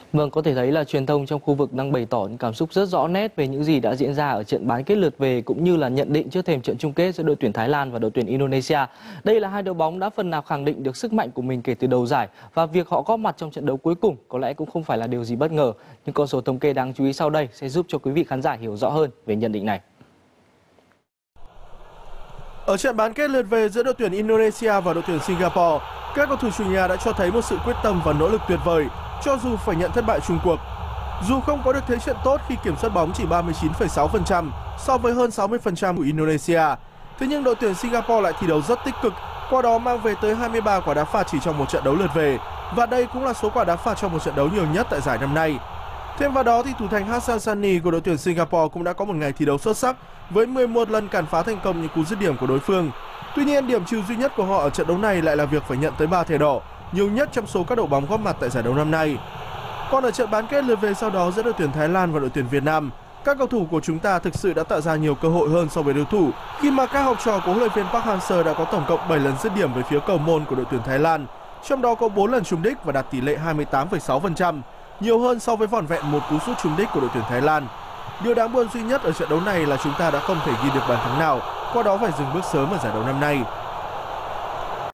Vâng, có thể thấy là truyền thông trong khu vực đang bày tỏ những cảm xúc rất rõ nét về những gì đã diễn ra ở trận bán kết lượt về cũng như là nhận định trước thềm trận chung kết giữa đội tuyển Thái Lan và đội tuyển Indonesia. Đây là hai đội bóng đã phần nào khẳng định được sức mạnh của mình kể từ đầu giải và việc họ góp mặt trong trận đấu cuối cùng có lẽ cũng không phải là điều gì bất ngờ. Nhưng con số thống kê đáng chú ý sau đây sẽ giúp cho quý vị khán giả hiểu rõ hơn về nhận định này. Ở trận bán kết lượt về giữa đội tuyển Indonesia và đội tuyển Singapore, các cầu thủ chủ nhà đã cho thấy một sự quyết tâm và nỗ lực tuyệt vời, cho dù phải nhận thất bại chung cuộc. Dù không có được thế trận tốt khi kiểm soát bóng chỉ 39,6% so với hơn 60% của Indonesia, thế nhưng đội tuyển Singapore lại thi đấu rất tích cực, qua đó mang về tới 23 quả đá phạt chỉ trong một trận đấu lượt về, và đây cũng là số quả đá phạt trong một trận đấu nhiều nhất tại giải năm nay. Thêm vào đó thì thủ thành Hassan Sani của đội tuyển Singapore cũng đã có một ngày thi đấu xuất sắc với 11 lần cản phá thành công những cú dứt điểm của đối phương. Tuy nhiên, điểm trừ duy nhất của họ ở trận đấu này lại là việc phải nhận tới 3 thẻ đỏ, nhiều nhất trong số các đội bóng góp mặt tại giải đấu năm nay. Còn ở trận bán kết lượt về sau đó giữa đội tuyển Thái Lan và đội tuyển Việt Nam, các cầu thủ của chúng ta thực sự đã tạo ra nhiều cơ hội hơn so với đối thủ, khi mà các học trò của huấn luyện viên Park Hang-seo đã có tổng cộng 7 lần dứt điểm về phía cầu môn của đội tuyển Thái Lan, trong đó có 4 lần trúng đích và đạt tỷ lệ 28,6%, nhiều hơn so với vỏn vẹn một cú sút trúng đích của đội tuyển Thái Lan. Điều đáng buồn duy nhất ở trận đấu này là chúng ta đã không thể ghi được bàn thắng nào, qua đó phải dừng bước sớm ở giải đấu năm nay.